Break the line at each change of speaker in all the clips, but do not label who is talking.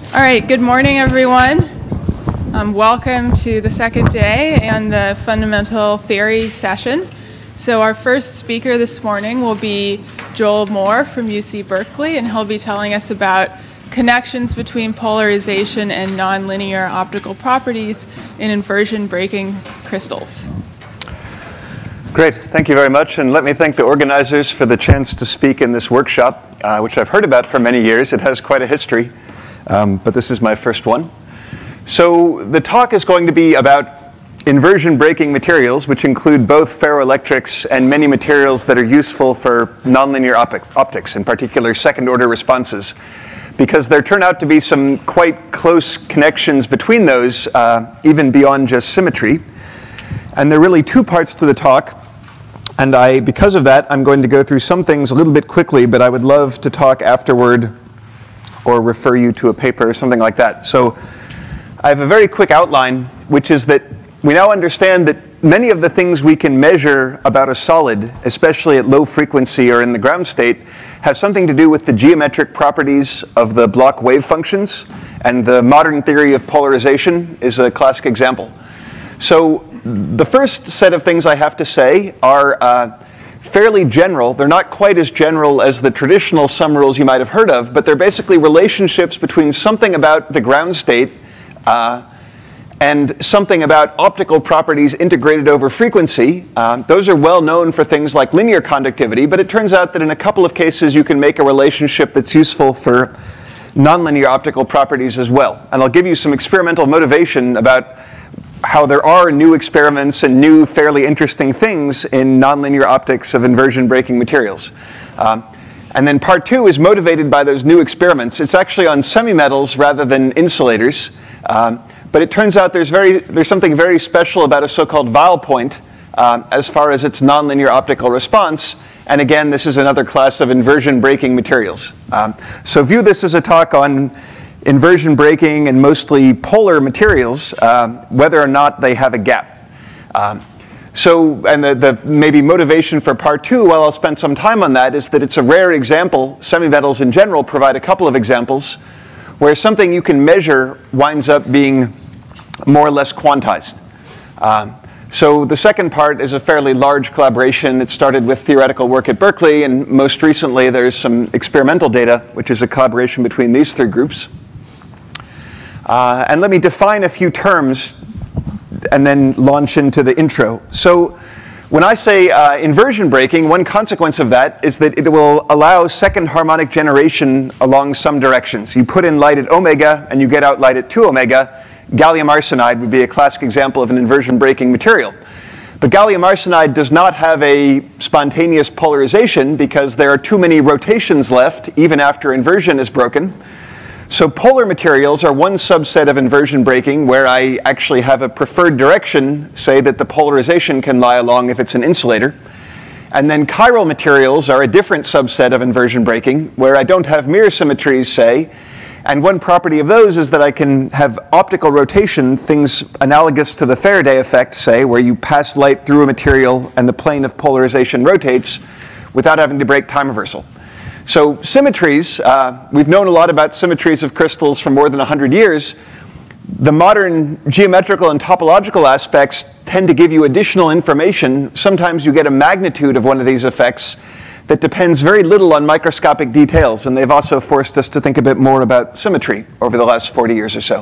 All right, good morning, everyone. Welcome to the second day and the fundamental theory session. So our first speaker this morning will be Joel Moore from UC Berkeley, and he'll be telling us about connections between polarization and nonlinear optical properties in inversion breaking crystals.
Great, thank you very much, and let me thank the organizers for the chance to speak in this workshop, which I've heard about for many years. It has quite a history, but this is my first one. So the talk is going to be about inversion breaking materials, which include both ferroelectrics and many materials that are useful for nonlinear optics, in particular second-order responses, because there turn out to be some quite close connections between those, even beyond just symmetry. And there are really two parts to the talk. And because of that, I'm going to go through some things a little bit quickly, but I would love to talk afterward or refer you to a paper or something like that. So I have a very quick outline, which is that we now understand that many of the things we can measure about a solid, especially at low frequency or in the ground state, have something to do with the geometric properties of the block wave functions. And the modern theory of polarization is a classic example. So the first set of things I have to say are fairly general. They're not quite as general as the traditional sum rules you might have heard of, but they're basically relationships between something about the ground state and something about optical properties integrated over frequency. Those are well known for things like linear conductivity, but it turns out that in a couple of cases you can make a relationship that's useful for nonlinear optical properties as well. And I'll give you some experimental motivation about how there are new experiments and new fairly interesting things in nonlinear optics of inversion breaking materials. And then part two is motivated by those new experiments. It's actually on semimetals rather than insulators. But it turns out there's something very special about a so-called Weil point as far as its nonlinear optical response. And again, this is another class of inversion breaking materials. So view this as a talk on inversion breaking and mostly polar materials, whether or not they have a gap. And the maybe motivation for part two, while I'll spend some time on that, is that it's a rare example. Semimetals in general provide a couple of examples where something you can measure winds up being more or less quantized. So the second part is a fairly large collaboration. It started with theoretical work at Berkeley, and most recently there's some experimental data, which is a collaboration between these three groups. And let me define a few terms and then launch into the intro. So when I say inversion breaking, one consequence of that is that it will allow second harmonic generation along some directions. You put in light at omega and you get out light at 2 omega. Gallium arsenide would be a classic example of an inversion breaking material. But gallium arsenide does not have a spontaneous polarization because there are too many rotations left even after inversion is broken. So polar materials are one subset of inversion breaking where I actually have a preferred direction, say that the polarization can lie along if it's an insulator. And then chiral materials are a different subset of inversion breaking where I don't have mirror symmetries, say. And one property of those is that I can have optical rotation, things analogous to the Faraday effect, say, where you pass light through a material and the plane of polarization rotates without having to break time reversal. So symmetries, we've known a lot about symmetries of crystals for more than 100 years. The modern geometrical and topological aspects tend to give you additional information. Sometimes you get a magnitude of one of these effects that depends very little on microscopic details, and they've also forced us to think a bit more about symmetry over the last 40 years or so.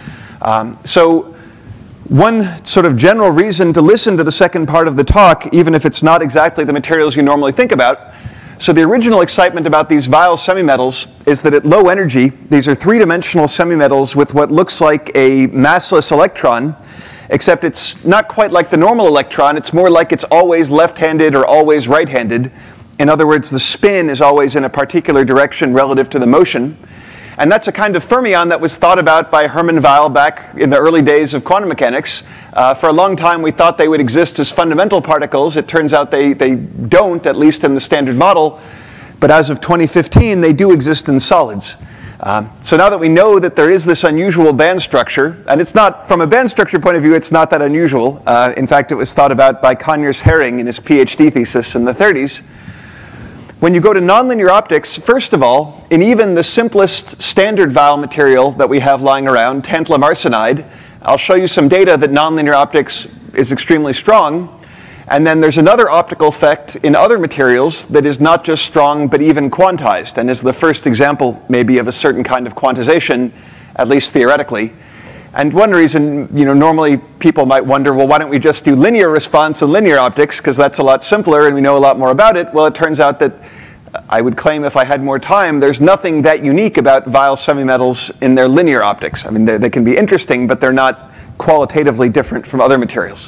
So one sort of general reason to listen to the second part of the talk, even if it's not exactly the materials you normally think about. So the original excitement about these Weil semimetals is that at low energy, these are three-dimensional semimetals with what looks like a massless electron, except it's not quite like the normal electron. It's more like it's always left-handed or always right-handed. In other words, the spin is always in a particular direction relative to the motion. And that's a kind of fermion that was thought about by Hermann Weil back in the early days of quantum mechanics. For a long time, we thought they would exist as fundamental particles. It turns out they don't, at least in the standard model. But as of 2015, they do exist in solids. So now that we know that there is this unusual band structure, and it's not, from a band structure point of view, it's not that unusual. In fact, it was thought about by Conyers Herring in his PhD thesis in the 30s. When you go to nonlinear optics, first of all, in even the simplest standard vial material that we have lying around, tantalum arsenide, I'll show you some data that nonlinear optics is extremely strong. And then there's another optical effect in other materials that is not just strong, but even quantized, and is the first example, maybe, of a certain kind of quantization, at least theoretically. And one reason, normally people might wonder, well, why don't we just do linear response in linear optics, because that's a lot simpler and we know a lot more about it. Well, it turns out that I would claim, if I had more time, there's nothing that unique about vial semimetals in their linear optics. I mean, they can be interesting, but they're not qualitatively different from other materials.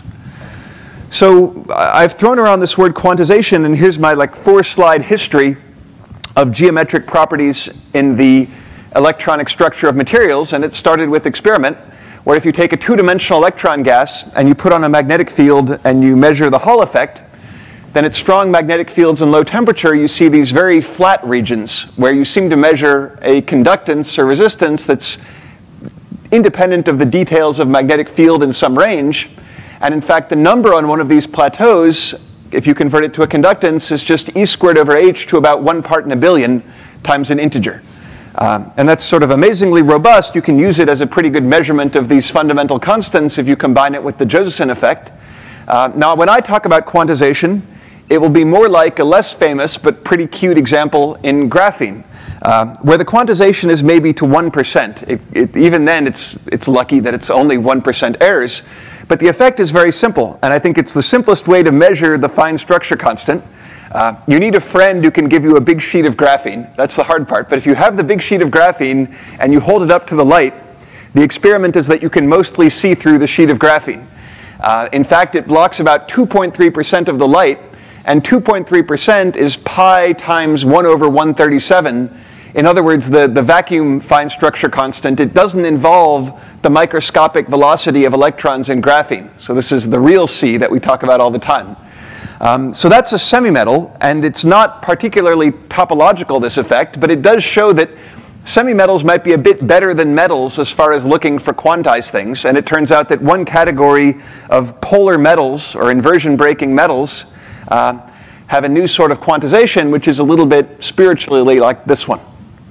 So I've thrown around this word quantization, and here's my 4-slide history of geometric properties in the electronic structure of materials. And it started with experiment, where if you take a 2-dimensional electron gas and you put on a magnetic field and you measure the Hall effect, then at strong magnetic fields and low temperature, you see these very flat regions where you seem to measure a conductance or resistance that's independent of the details of magnetic field in some range. And in fact, the number on one of these plateaus, if you convert it to a conductance, is just E squared over H to about 1 part in a billion times an integer. And that's sort of amazingly robust. You can use it as a pretty good measurement of these fundamental constants if you combine it with the Josephson effect. Now, when I talk about quantization, it will be more like a less famous but pretty cute example in graphene, where the quantization is maybe to 1%. Even then, it's lucky that it's only 1% errors. But the effect is very simple, and I think it's the simplest way to measure the fine structure constant. You need a friend who can give you a big sheet of graphene. That's the hard part. But if you have the big sheet of graphene and you hold it up to the light, the experiment is that you can mostly see through the sheet of graphene. In fact, it blocks about 2.3% of the light, and 2.3% is pi times 1 over 137. In other words, the vacuum fine structure constant, it doesn't involve the microscopic velocity of electrons in graphene. So this is the real C that we talk about all the time. So that's a semimetal, and it's not particularly topological, this effect, but it does show that semimetals might be a bit better than metals as far as looking for quantized things. And it turns out that one category of polar metals, or inversion breaking metals, have a new sort of quantization, which is a little bit spiritually like this one.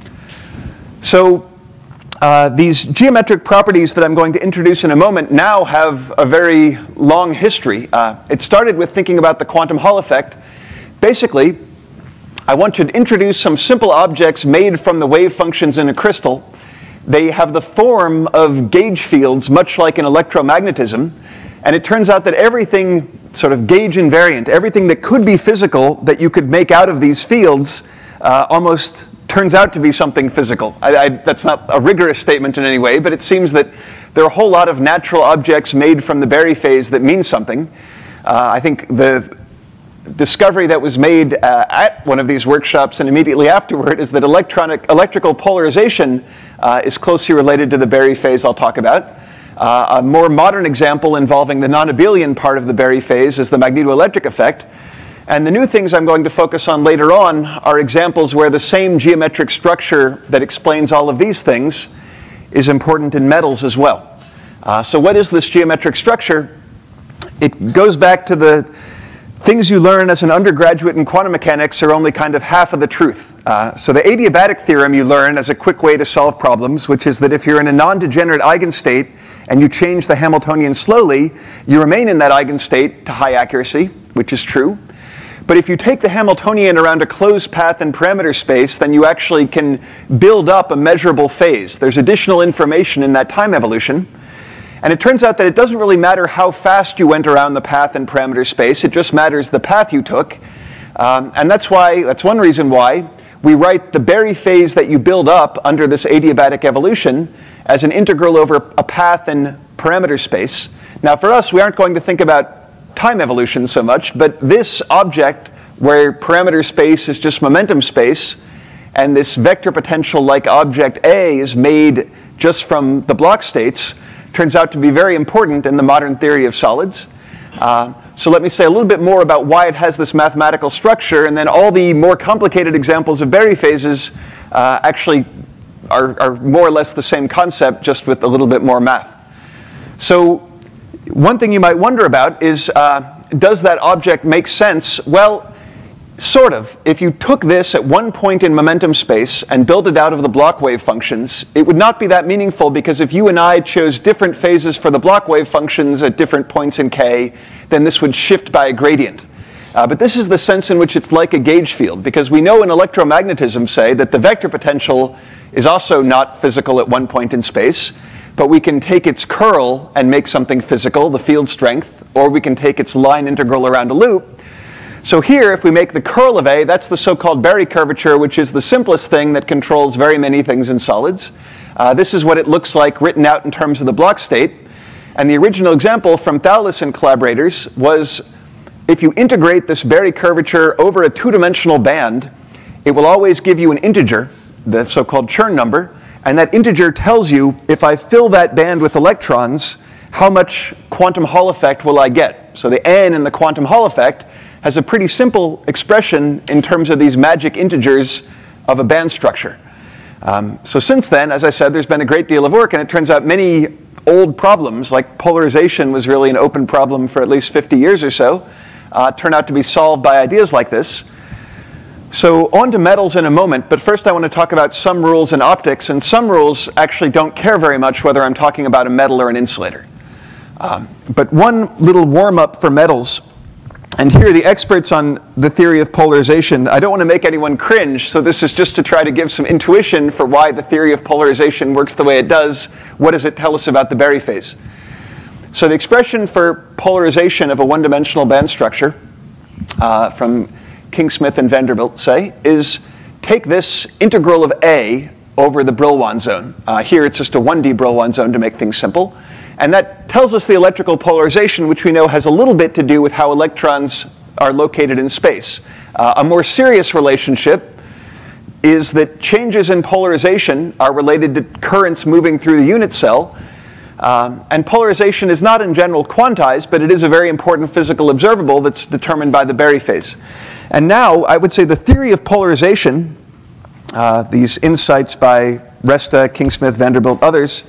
So these geometric properties that I'm going to introduce in a moment now have a very long history. It started with thinking about the quantum Hall effect. Basically, I want to introduce some simple objects made from the wave functions in a crystal. They have the form of gauge fields, much like in electromagnetism. And it turns out that everything sort of gauge invariant, everything that could be physical that you could make out of these fields almost turns out to be something physical. That's not a rigorous statement in any way, but it seems that there are a whole lot of natural objects made from the Berry phase that mean something. I think the discovery that was made at one of these workshops and immediately afterward is that electrical polarization is closely related to the Berry phase I'll talk about. A more modern example involving the non-abelian part of the Berry phase is the magnetoelectric effect. And the new things I'm going to focus on later on are examples where the same geometric structure that explains all of these things is important in metals as well. So what is this geometric structure? It goes back to the things you learn as an undergraduate in quantum mechanics are only kind of half of the truth. So the adiabatic theorem you learn as a quick way to solve problems, which is that if you're in a non-degenerate eigenstate and you change the Hamiltonian slowly, you remain in that eigenstate to high accuracy, which is true. But if you take the Hamiltonian around a closed path in parameter space, then you actually can build up a measurable phase. There's additional information in that time evolution. And it turns out that it doesn't really matter how fast you went around the path in parameter space. It just matters the path you took. And that's one reason why we write the Berry phase that you build up under this adiabatic evolution as an integral over a path in parameter space. Now for us, we aren't going to think about time evolution so much, but this object where parameter space is just momentum space, and this vector potential like object A is made just from the block states, turns out to be very important in the modern theory of solids. So let me say a little bit more about why it has this mathematical structure, and then all the more complicated examples of Berry phases actually are more or less the same concept, just with a little bit more math. So one thing you might wonder about is, does that object make sense? Well, Sort of. If you took this at one point in momentum space and built it out of the block wave functions, it would not be that meaningful, because if you and I chose different phases for the block wave functions at different points in k, then this would shift by a gradient. But this is the sense in which it's like a gauge field, because we know in electromagnetism, say, that the vector potential is also not physical at one point in space, but we can take its curl and make something physical, the field strength, or we can take its line integral around a loop. So here, if we make the curl of A, that's the so-called Berry curvature, which is the simplest thing that controls very many things in solids. This is what it looks like written out in terms of the block state. And the original example from Thales and collaborators was, if you integrate this Berry curvature over a two-dimensional band, it will always give you an integer, the so-called Chern number, and that integer tells you, if I fill that band with electrons, how much quantum Hall effect will I get? So the n in the quantum Hall effect has a pretty simple expression in terms of these magic integers of a band structure. So since then, as I said, there's been a great deal of work, and it turns out many old problems, like polarization was really an open problem for at least 50 years or so, turn out to be solved by ideas like this. So on to metals in a moment, but first I want to talk about some rules in optics, and some rules actually don't care very much whether I'm talking about a metal or an insulator. But one little warm-up for metals. And here, the experts on the theory of polarization, I don't want to make anyone cringe, so this is just to try to give some intuition for why the theory of polarization works the way it does. What does it tell us about the Berry phase? So the expression for polarization of a one-dimensional band structure from King, Smith, and Vanderbilt, say, is take this integral of A over the Brillouin zone. Here, it's just a 1D Brillouin zone to make things simple. And that tells us the electrical polarization, which we know has a little bit to do with how electrons are located in space. A more serious relationship is that changes in polarization are related to currents moving through the unit cell. And polarization is not in general quantized, but it is a very important physical observable that's determined by the Berry phase. And now, I would say the theory of polarization, these insights by Resta, King, Smith, Vanderbilt, others,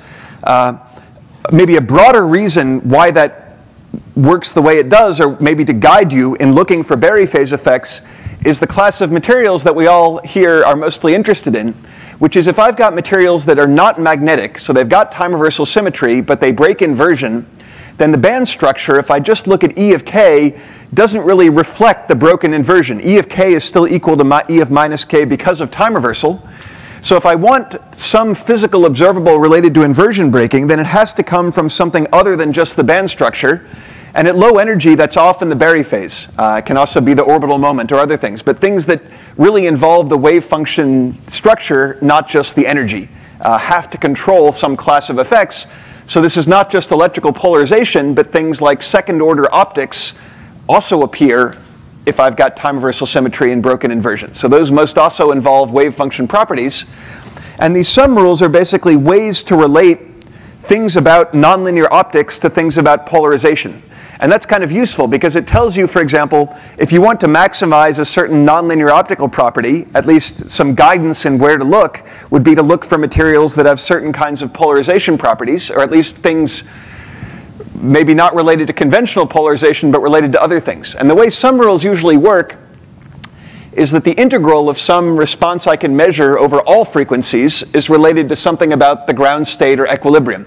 maybe a broader reason why that works the way it does, or maybe to guide you in looking for Berry phase effects, is the class of materials that we all here are mostly interested in, which is if I've got materials that are not magnetic, so they've got time reversal symmetry, but they break inversion, then the band structure, if I just look at E of k, doesn't really reflect the broken inversion. E of k is still equal to E of minus k because of time reversal. So if I want some physical observable related to inversion breaking, then it has to come from something other than just the band structure. And at low energy, that's often the Berry phase. It can also be the orbital moment or other things, but things that really involve the wave function structure, not just the energy, have to control some class of effects. So this is not just electrical polarization, but things like second-order optics also appear if I've got time reversal symmetry and broken inversion. So those must also involve wave function properties. And these sum rules are basically ways to relate things about nonlinear optics to things about polarization. And that's kind of useful because it tells you, for example, if you want to maximize a certain nonlinear optical property, at least some guidance in where to look would be to look for materials that have certain kinds of polarization properties, or at least things maybe not related to conventional polarization, but related to other things. And the way sum rules usually work is that the integral of some response I can measure over all frequencies is related to something about the ground state or equilibrium.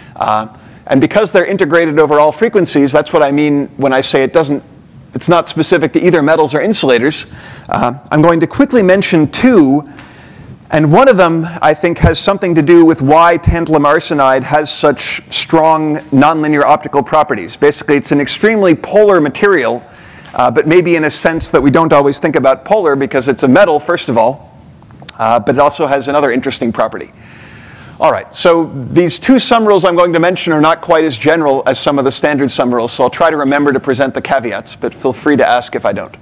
And because they're integrated over all frequencies, that's what I mean when I say it's not specific to either metals or insulators. I'm going to quickly mention two. And one of them, I think, has something to do with why tantalum arsenide has such strong nonlinear optical properties. Basically, it's an extremely polar material, but maybe in a sense that we don't always think about polar because it's a metal, first of all, but it also has another interesting property. All right, so these two sum rules I'm going to mention are not quite as general as some of the standard sum rules, so I'll try to remember to present the caveats, but feel free to ask if I don't.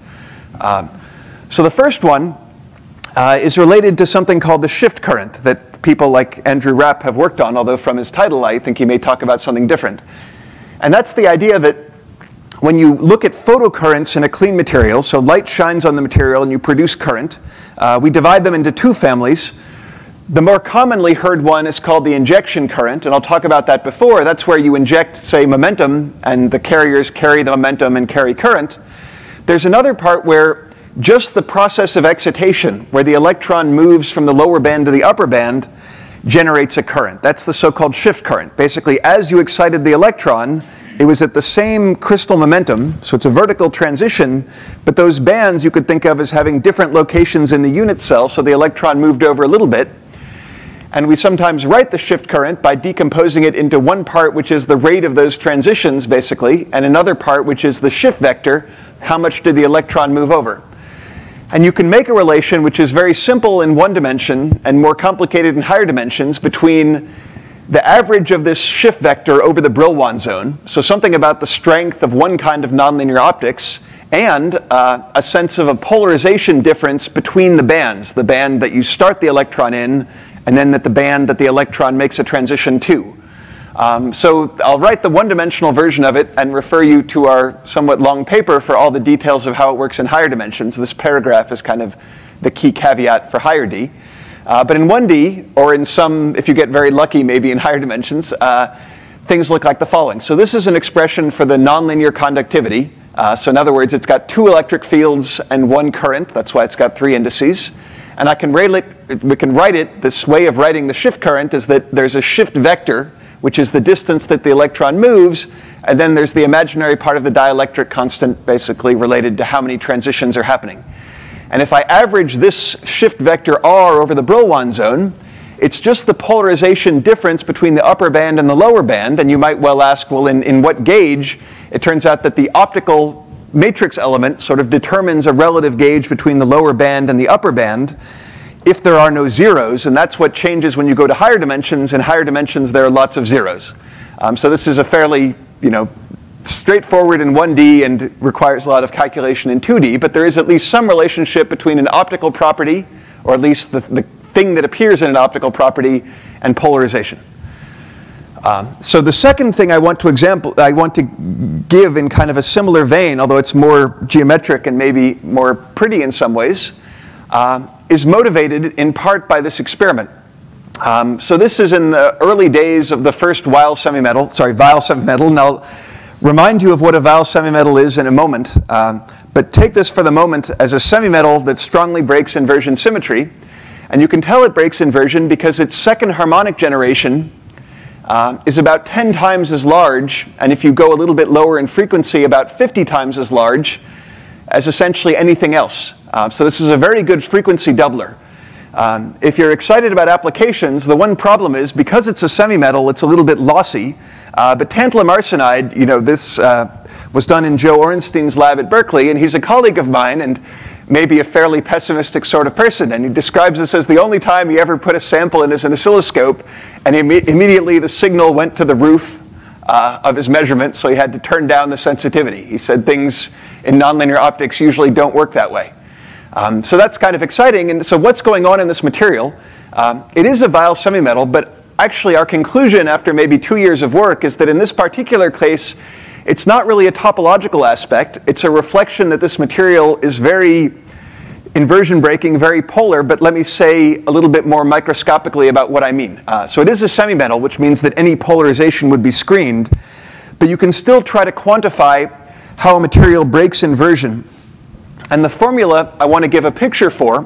So the first one is related to something called the shift current that people like Andrew Rapp have worked on, although from his title I think he may talk about something different. And that's the idea that when you look at photocurrents in a clean material, so light shines on the material and you produce current, we divide them into two families. The more commonly heard one is called the injection current, and I'll talk about that before. That's where you inject, say, momentum, and the carriers carry the momentum and carry current. There's another part where just the process of excitation, where the electron moves from the lower band to the upper band, generates a current. That's the so-called shift current. Basically, as you excited the electron, it was at the same crystal momentum, so it's a vertical transition, but those bands you could think of as having different locations in the unit cell, so the electron moved over a little bit. And we sometimes write the shift current by decomposing it into one part, which is the rate of those transitions, basically, and another part, which is the shift vector, how much did the electron move over. And you can make a relation which is very simple in one dimension and more complicated in higher dimensions between the average of this shift vector over the Brillouin zone, so something about the strength of one kind of nonlinear optics, and a sense of a polarization difference between the bands, the band that you start the electron in, and then the band that the electron makes a transition to. So I'll write the one-dimensional version of it and refer you to our somewhat long paper for all the details of how it works in higher dimensions. This paragraph is kind of the key caveat for higher D. But in 1D, or in some, if you get very lucky, maybe in higher dimensions, things look like the following. So this is an expression for the nonlinear conductivity. So in other words, it's got two electric fields and one current. That's why it's got three indices. And we can write it, this way of writing the shift current is that there's a shift vector, which is the distance that the electron moves, and then there's the imaginary part of the dielectric constant, basically related to how many transitions are happening. And if I average this shift vector r over the Brillouin zone, it's just the polarization difference between the upper band and the lower band. And you might well ask, well, in what gauge? It turns out that the optical matrix element sort of determines a relative gauge between the lower band and the upper band if there are no zeros. And that's what changes when you go to higher dimensions. In higher dimensions, there are lots of zeros. So this is a fairly, straightforward in 1D and requires a lot of calculation in 2D, but there is at least some relationship between an optical property, or at least the thing that appears in an optical property, and polarization. So the second thing I want to give in kind of a similar vein, although it's more geometric and maybe more pretty in some ways, is motivated in part by this experiment. So this is in the early days of the first Weil semimetal, and I'll remind you of what a Weil semimetal is in a moment, but take this for the moment as a semimetal that strongly breaks inversion symmetry. And you can tell it breaks inversion because its second harmonic generation is about 10 times as large, and if you go a little bit lower in frequency, about 50 times as large as essentially anything else. So this is a very good frequency doubler. If you're excited about applications, the one problem is because it's a semimetal, it's a little bit lossy. But tantalum arsenide, this was done in Joe Ornstein's lab at Berkeley, and he's a colleague of mine and maybe a fairly pessimistic sort of person. And he describes this as the only time he ever put a sample in as an oscilloscope, and immediately the signal went to the roof of his measurement, so he had to turn down the sensitivity. He said things in nonlinear optics usually don't work that way. So that's kind of exciting. And so what's going on in this material? It is a Weil semimetal, but actually our conclusion after maybe 2 years of work is that in this particular case, it's not really a topological aspect. It's a reflection that this material is very inversion breaking, very polar, but let me say a little bit more microscopically about what I mean. So it is a semimetal, which means that any polarization would be screened, but you can still try to quantify how a material breaks inversion. And the formula I want to give a picture for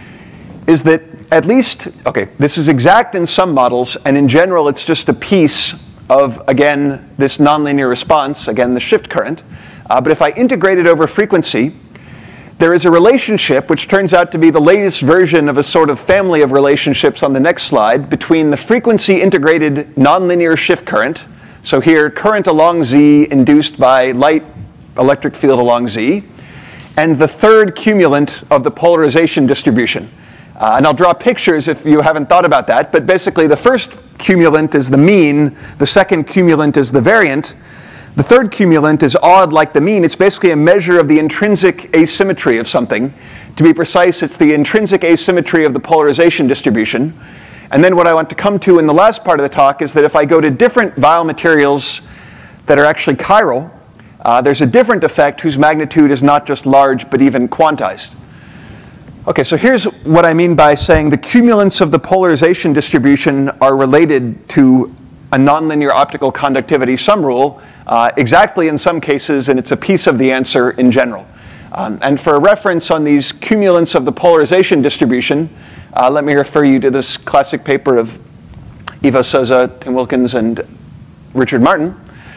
is that at least, this is exact in some models, and in general it's just a piece of, again, this nonlinear response, again, the shift current. But if I integrate it over frequency, there is a relationship which turns out to be the latest version of a sort of family of relationships on the next slide between the frequency integrated nonlinear shift current. So here, current along Z induced by light electric field along Z, and the third cumulant of the polarization distribution. And I'll draw pictures if you haven't thought about that, but basically the first cumulant is the mean, the second cumulant is the variant, the third cumulant is odd like the mean. It's basically a measure of the intrinsic asymmetry of something. To be precise, it's the intrinsic asymmetry of the polarization distribution. And then what I want to come to in the last part of the talk is that if I go to different Weil materials that are actually chiral, there's a different effect whose magnitude is not just large, but even quantized. Okay, so here's what I mean by saying the cumulants of the polarization distribution are related to a nonlinear optical conductivity sum rule, exactly in some cases, and it's a piece of the answer in general. And for a reference on these cumulants of the polarization distribution, let me refer you to this classic paper of Ivo Souza, Tim Wilkins, and Richard Martin.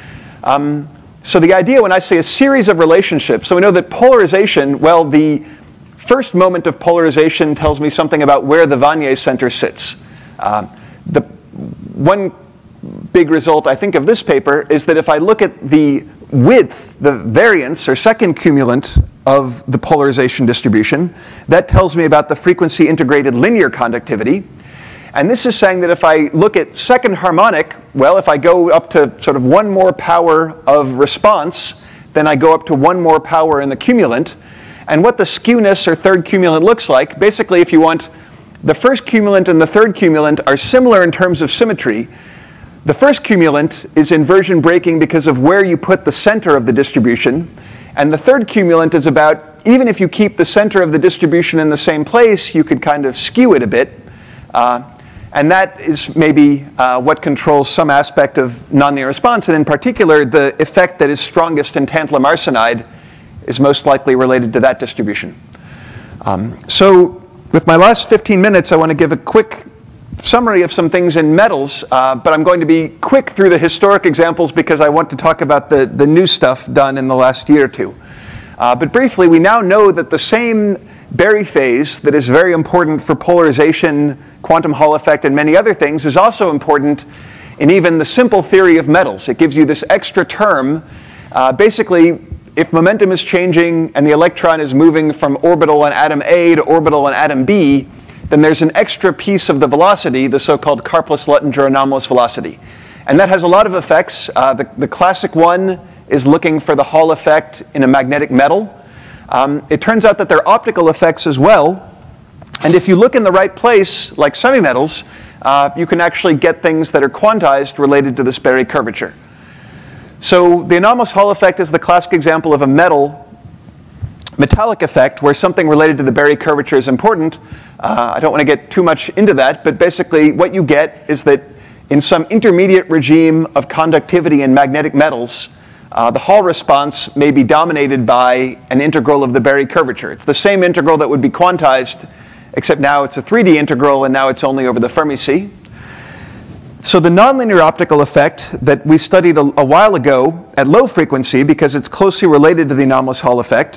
So the idea when I say a series of relationships, so we know that polarization, well, the first moment of polarization tells me something about where the Wannier center sits. The one big result, I think, of this paper is that if I look at the width, the variance, or second cumulant of the polarization distribution, that tells me about the frequency integrated linear conductivity. And this is saying that if I look at second harmonic, well, if I go up to sort of one more power of response, then I go up to one more power in the cumulant. And what the skewness or third cumulant looks like, basically if you want, the first cumulant and the third cumulant are similar in terms of symmetry. The first cumulant is inversion breaking because of where you put the center of the distribution. And the third cumulant is about, even if you keep the center of the distribution in the same place, you could kind of skew it a bit. And that is maybe what controls some aspect of nonlinear response. And in particular, the effect that is strongest in tantalum arsenide is most likely related to that distribution. So with my last 15 minutes, I want to give a quick summary of some things in metals. But I'm going to be quick through the historic examples because I want to talk about the new stuff done in the last year or two. But briefly, we now know that the same Berry phase that is very important for polarization, quantum Hall effect, and many other things is also important in even the simple theory of metals. It gives you this extra term. Basically, if momentum is changing and the electron is moving from orbital on atom A to orbital on atom B, then there's an extra piece of the velocity, the so-called Karplus-Luttinger anomalous velocity. And that has a lot of effects. The classic one is looking for the Hall effect in a magnetic metal. It turns out that there are optical effects as well. And if you look in the right place, like semimetals, you can actually get things that are quantized related to this Berry curvature. So the anomalous Hall effect is the classic example of a metallic effect where something related to the Berry curvature is important. I don't want to get too much into that, but basically what you get is that in some intermediate regime of conductivity in magnetic metals, the Hall response may be dominated by an integral of the Berry curvature. It's the same integral that would be quantized, except now it's a 3D integral, and now it's only over the Fermi sea. So the nonlinear optical effect that we studied a while ago at low frequency, because it's closely related to the anomalous Hall effect,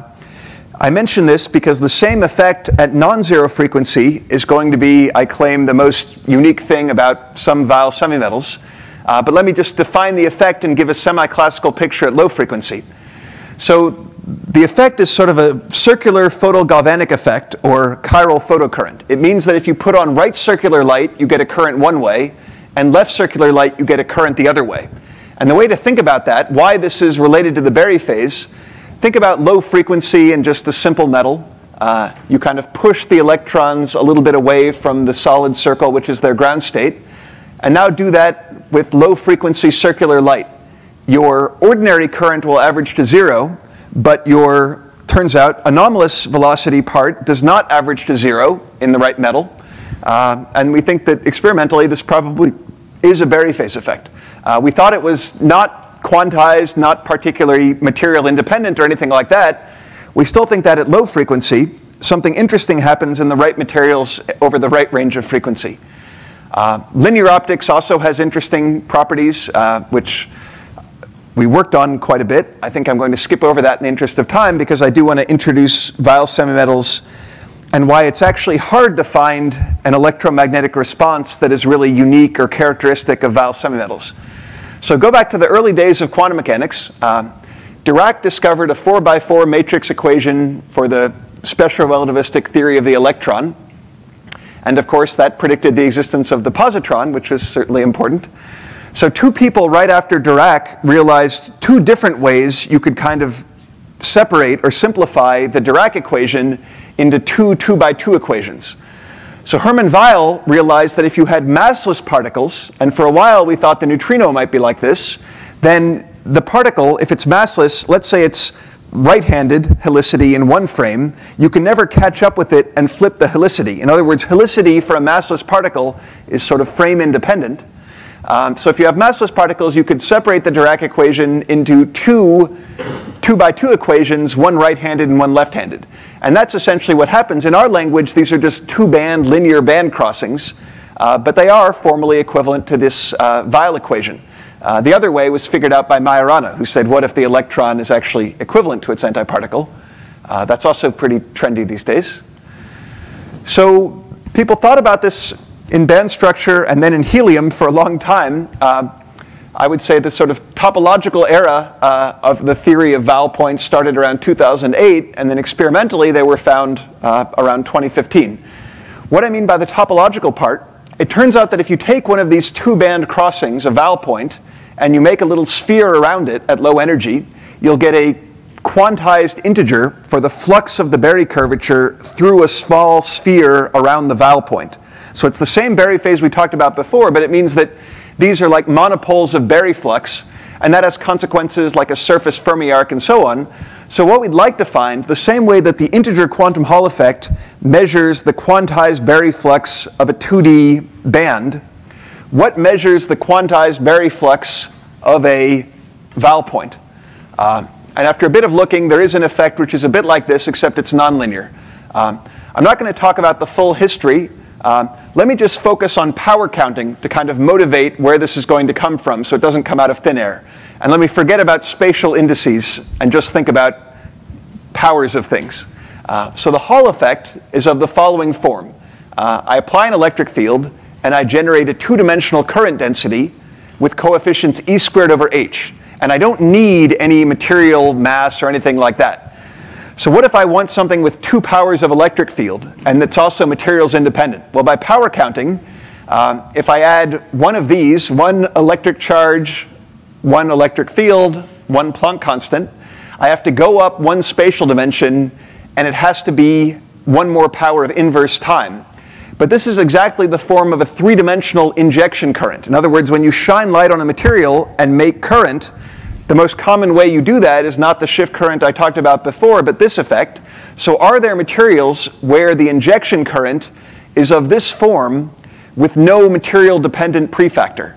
I mention this because the same effect at non-zero frequency is going to be, I claim, the most unique thing about some Weil semimetals. But let me just define the effect and give a semi-classical picture at low frequency. So the effect is sort of a circular photogalvanic effect, or chiral photocurrent. It means that if you put on right circular light, you get a current one way, and left circular light, you get a current the other way. And the way to think about that, why this is related to the Berry phase, think about low frequency and just a simple metal. You kind of push the electrons a little bit away from the solid circle, which is their ground state. And now do that with low frequency circular light. Your ordinary current will average to 0, but your, turns out, anomalous velocity part does not average to 0 in the right metal. And we think that experimentally this probably is a Berry phase effect. We thought it was not quantized, not particularly material independent or anything like that. We still think that at low frequency, something interesting happens in the right materials over the right range of frequency. Linear optics also has interesting properties, which we worked on quite a bit. I think I'm going to skip over that in the interest of time because I do want to introduce Weil semimetals and why it's actually hard to find an electromagnetic response that is really unique or characteristic of Weil semimetals. So go back to the early days of quantum mechanics. Dirac discovered a 4x4 matrix equation for the special relativistic theory of the electron. And of course, that predicted the existence of the positron, which was certainly important. So two people right after Dirac realized two different ways you could kind of separate or simplify the Dirac equation into two 2x2 equations. So Hermann Weil realized that if you had massless particles, and for a while we thought the neutrino might be like this, then the particle, if it's massless, let's say it's right-handed helicity in one frame, you can never catch up with it and flip the helicity. In other words, helicity for a massless particle is sort of frame independent. So if you have massless particles, you could separate the Dirac equation into two 2x2 equations, one right-handed and one left-handed. And that's essentially what happens. In our language, these are just two-band linear band crossings, but they are formally equivalent to this Weyl equation. The other way was figured out by Majorana, who said, what if the electron is actually equivalent to its antiparticle? That's also pretty trendy these days. So people thought about this in band structure and then in helium for a long time. I would say the sort of topological era of the theory of Weyl points started around 2008, and then experimentally they were found around 2015. What I mean by the topological part, it turns out that if you take one of these two-band crossings, a Weyl point, and you make a little sphere around it at low energy, you'll get a quantized integer for the flux of the Berry curvature through a small sphere around the Weyl point. So it's the same Berry phase we talked about before, but it means that these are like monopoles of Berry flux, and that has consequences like a surface Fermi arc and so on. So what we'd like to find, the same way that the integer quantum Hall effect measures the quantized Berry flux of a 2D band, what measures the quantized Berry flux of a Weyl point? And after a bit of looking, there is an effect which is a bit like this, except it's nonlinear. I'm not going to talk about the full history. Let me just focus on power counting to kind of motivate where this is going to come from so it doesn't come out of thin air. And let me forget about spatial indices and just think about powers of things. So the Hall effect is of the following form. I apply an electric field and I generate a two-dimensional current density with coefficients e squared over h. And I don't need any material mass or anything like that. So what if I want something with two powers of electric field, and that's also materials independent? Well, by power counting, if I add one of these, one electric charge, one electric field, one Planck constant, I have to go up one spatial dimension, and it has to be one more power of inverse time. But this is exactly the form of a three-dimensional injection current. In other words, when you shine light on a material and make current, the most common way you do that is not the shift current I talked about before, but this effect. So are there materials where the injection current is of this form with no material-dependent prefactor?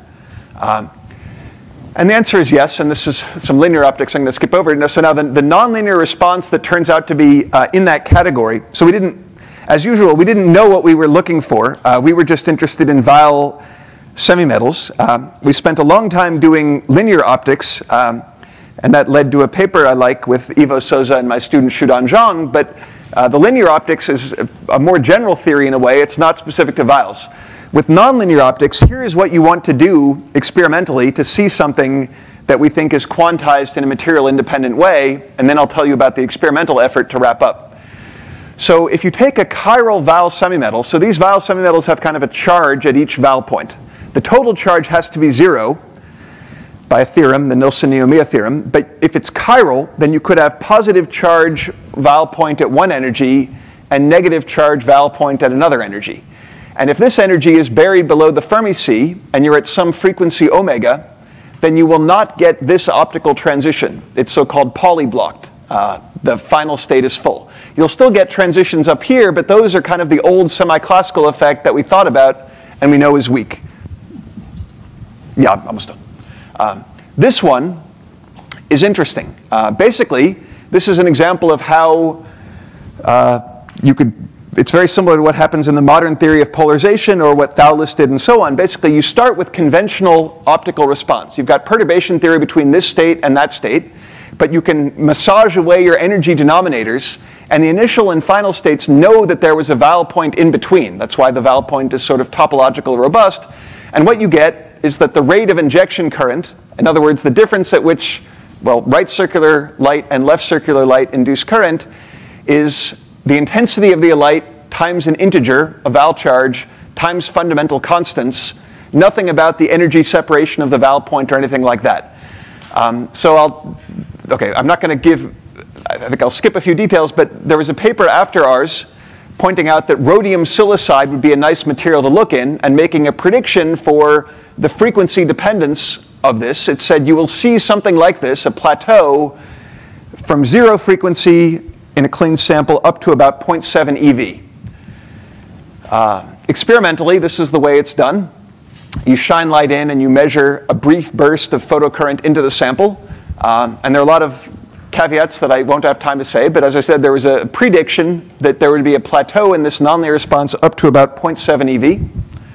And the answer is yes, and this is some linear optics I'm going to skip over. So now the nonlinear response that turns out to be in that category, so we didn't, as usual, we didn't know what we were looking for. We were just interested in Weyl semimetals. We spent a long time doing linear optics, and that led to a paper I like with Ivo Souza and my student Shudan Zhang, but the linear optics is a more general theory in a way. It's not specific to Weyls. With nonlinear optics, here is what you want to do experimentally to see something that we think is quantized in a material independent way, and then I'll tell you about the experimental effort to wrap up. So if you take a chiral Weyl semimetal, so these Weyl semimetals have kind of a charge at each Weyl point. The total charge has to be 0 by a theorem, the Nilsson-Neumia theorem. But if it's chiral, then you could have positive charge Weyl point at one energy and negative charge Weyl point at another energy. And if this energy is buried below the Fermi sea and you're at some frequency omega, then you will not get this optical transition. It's so-called Pauli-blocked. The final state is full. You'll still get transitions up here, but those are kind of the old semi-classical effect that we thought about and we know is weak. Yeah, I'm almost done. This one is interesting. Basically, this is an example of how it's very similar to what happens in the modern theory of polarization or what Thouless did and so on. Basically, you start with conventional optical response. You've got perturbation theory between this state and that state, but you can massage away your energy denominators, and the initial and final states know that there was a Weyl point in between. That's why the Weyl point is sort of topologically robust. And what you get is that the rate of injection current, in other words, the difference at which, well, right circular light and left circular light induce current, is the intensity of the light times an integer, a Weyl charge, times fundamental constants, nothing about the energy separation of the Weyl point or anything like that. Okay, I'm not going to give, I think I'll skip a few details, but there was a paper after ours pointing out that rhodium silicide would be a nice material to look in and making a prediction for the frequency dependence of this. It said you will see something like this, a plateau from 0 frequency in a clean sample up to about 0.7 eV. Experimentally, this is the way it's done. you shine light in and you measure a brief burst of photocurrent into the sample. And there are a lot of caveats that I won't have time to say, but as I said, there was a prediction that there would be a plateau in this nonlinear response up to about 0.7 eV.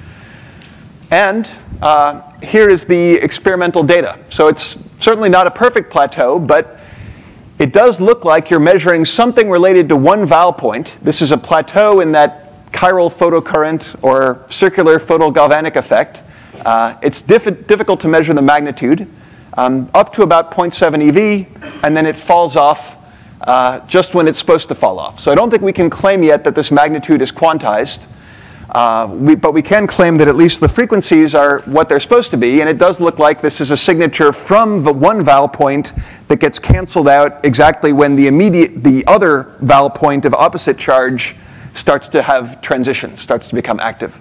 And here is the experimental data. So it's certainly not a perfect plateau, but it does look like you're measuring something related to one val point. This is a plateau in that chiral photocurrent or circular photogalvanic effect. It's difficult to measure the magnitude. Up to about 0.7 eV, and then it falls off just when it's supposed to fall off. So I don't think we can claim yet that this magnitude is quantized, but we can claim that at least the frequencies are what they're supposed to be, and it does look like this is a signature from the one val point that gets canceled out exactly when the other val point of opposite charge starts to have transition, starts to become active.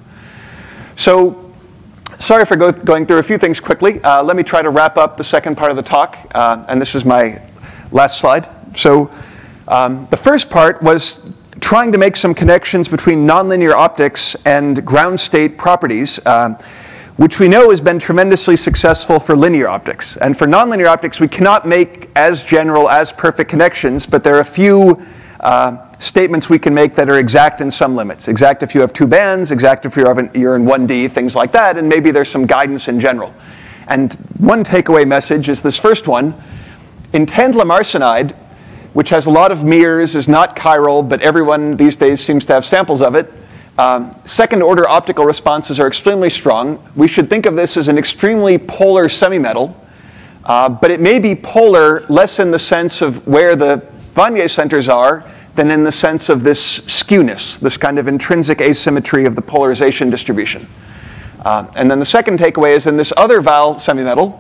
So sorry for going through a few things quickly. Let me try to wrap up the second part of the talk, and this is my last slide. So the first part was trying to make some connections between nonlinear optics and ground state properties, which we know has been tremendously successful for linear optics. And for nonlinear optics, we cannot make as general, as perfect connections, but there are a few statements we can make that are exact in some limits. Exact if you have two bands, exact if you're in 1D, things like that, and maybe there's some guidance in general. And one takeaway message is this first one. In tantalum arsenide, which has a lot of mirrors, is not chiral, but everyone these days seems to have samples of it, second order optical responses are extremely strong. We should think of this as an extremely polar semimetal, but it may be polar less in the sense of where the Wannier centers are than in the sense of this skewness, this kind of intrinsic asymmetry of the polarization distribution. And then the second takeaway is in this other val semimetal,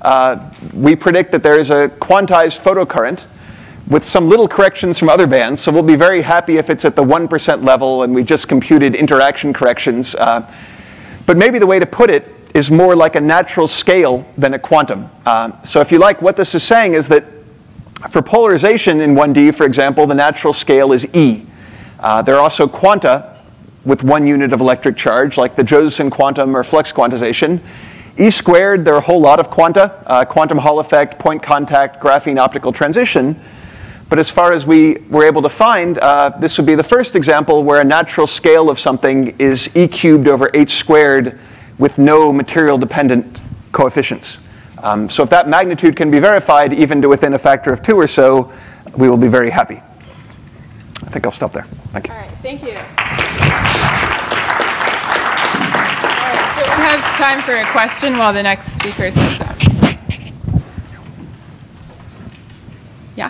we predict that there is a quantized photocurrent with some little corrections from other bands. So we'll be very happy if it's at the 1% level and we just computed interaction corrections. But maybe the way to put it is more like a natural scale than a quantum. So if you like, what this is saying is that for polarization in 1D, for example, the natural scale is E. There are also quanta with 1 unit of electric charge, like the Josephson quantum or flux quantization. E squared, there are a whole lot of quanta, quantum Hall effect, point contact, graphene optical transition. But as far as we were able to find, this would be the first example where a natural scale of something is E cubed over H squared with no material dependent coefficients. So if that magnitude can be verified even to within a factor of 2 or so, we will be very happy. I think I'll stop there. Thank you.
All right, thank you. All right, so we have time for a question while the next speaker sits up. Yeah?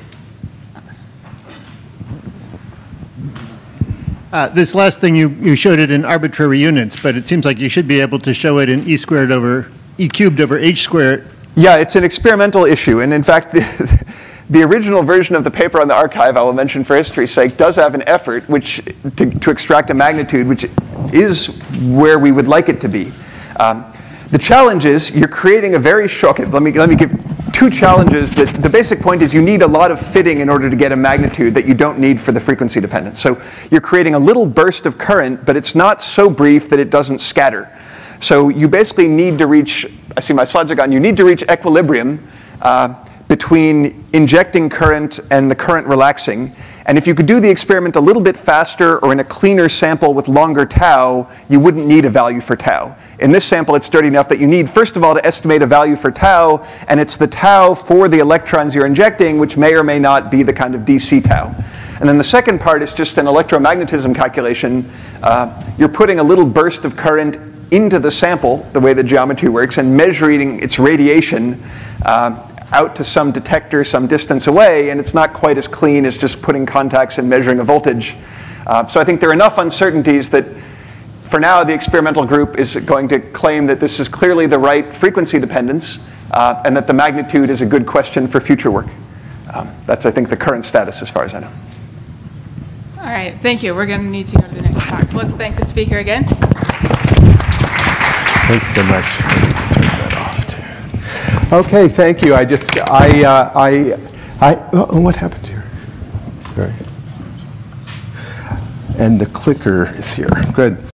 This last thing, you showed it in arbitrary units, but it seems like you should be able to show it in E squared over E cubed over H squared.
Yeah, it's an experimental issue. And in fact, the original version of the paper on the archive, I will mention for history's sake, does have an effort to extract a magnitude which is where we would like it to be. The challenge is you're creating a very short, okay, let me give two challenges. That the basic point is you need a lot of fitting in order to get a magnitude that you don't need for the frequency dependence. So you're creating a little burst of current, but it's not so brief that it doesn't scatter. So you basically need to reach, I see my slides are gone, you need to reach equilibrium between injecting current and the current relaxing. And if you could do the experiment a little bit faster or in a cleaner sample with longer tau, you wouldn't need a value for tau. In this sample, it's dirty enough that you need, first of all, to estimate a value for tau, and it's the tau for the electrons you're injecting, which may or may not be the kind of DC tau. And then the second part is just an electromagnetism calculation. You're putting a little burst of current into the sample, the way the geometry works, and measuring its radiation out to some detector some distance away, and it's not quite as clean as just putting contacts and measuring a voltage. So I think there are enough uncertainties that for now the experimental group is going to claim that this is clearly the right frequency dependence and that the magnitude is a good question for future work. That's, I think, the current status as far as I know.
All right, thank you. We're going to need to go to the next talk. So let's thank the speaker again.
Thanks so much. Turn that off too. Okay, thank you. What happened here? Sorry. And the clicker is here. Good.